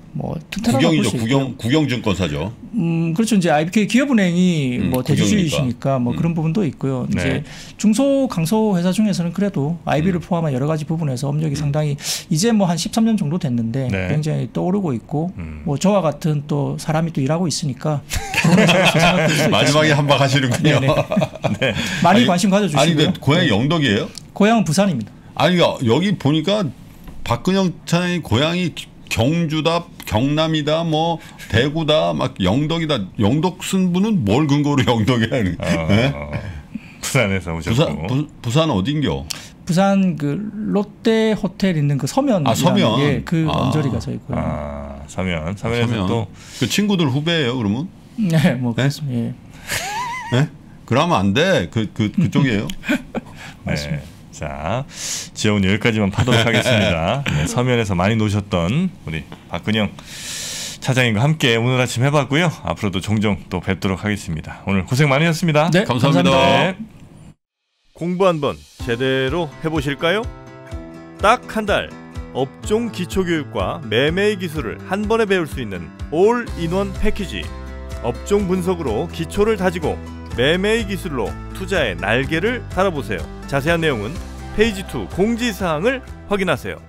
뭐 튼튼하다고 볼 국영이죠. 수 국영 있고요. 국영증권사죠. 음 그렇죠. 이제 아이비케이 기업은행이 음, 뭐 대주주이시니까 뭐 음. 그런 부분도 있고요. 네. 이제 중소 강소 회사 중에서는 그래도 아이비를 음. 포함한 여러 가지 부분에서 업력이 상당히 이제 뭐 한 십삼 년 정도 됐는데 네. 굉장히 떠오르고 있고 음. 뭐 저와 같은 또 사람이 또 일하고 있으니까 생각할 수 마지막에 한 방 하시는군요. 네. 많이 아니, 관심 가져주시고요. 아니 근데 고향이 네. 영덕이에요? 고향은 부산입니다. 아니 여기 보니까 박근영 차장이 고향이 경주다, 경남이다, 뭐 대구다, 막 영덕이다. 영덕 쓴 분은 뭘 근거로 영덕이라는? 어, 네? 어, 부산에서 오셨고. 부산 부, 부산 어딘겨? 부산 그 롯데 호텔 있는 그 서면. 아 서면. 예, 그 아. 언저리가 서 있고요. 아 서면 서면에서 서면. 또 그 친구들 후배예요, 그러면? 네, 뭐 그렇습니다. 예. 네? 그러면 안 돼. 그, 그, 그쪽이에요. 네. 자, 지역은 여기까지만 파도록 하겠습니다. 네, 서면에서 많이 노셨던 우리 박근영 차장님과 함께 오늘 아침 해봤고요. 앞으로도 종종 또 뵙도록 하겠습니다. 오늘 고생 많으셨습니다. 네, 감사합니다. 감사합니다. 네. 공부 한번 제대로 해보실까요? 딱 한 달 업종 기초교육과 매매의 기술을 한 번에 배울 수 있는 올인원 패키지. 업종 분석으로 기초를 다지고 매매의 기술로 투자의 날개를 달아보세요. 자세한 내용은 페이지 이 공지사항을 확인하세요.